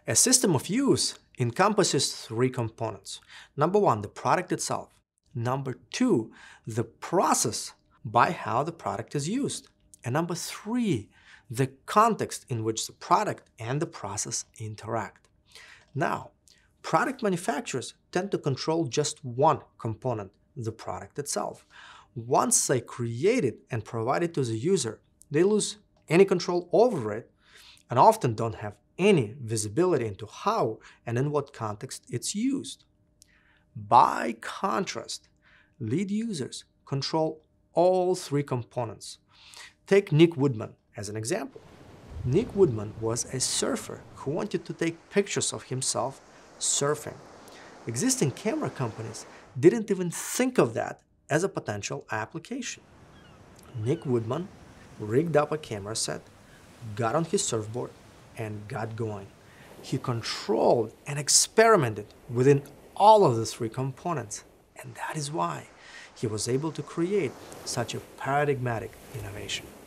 A system of use encompasses three components. Number one, the product itself. Number two, the process by how the product is used. And number three, the context in which the product and the process interact. Now, product manufacturers tend to control just one component, the product itself. Once they create it and provide it to the user, they lose any control over it and often don't have any visibility into how and in what context it's used. By contrast, lead users control all three components. Take Nick Woodman as an example. Nick Woodman was a surfer who wanted to take pictures of himself surfing. Existing camera companies didn't even think of that as a potential application. Nick Woodman rigged up a camera set, got on his surfboard, and got going. He controlled and experimented within all of the three components, and that is why he was able to create such a paradigmatic innovation.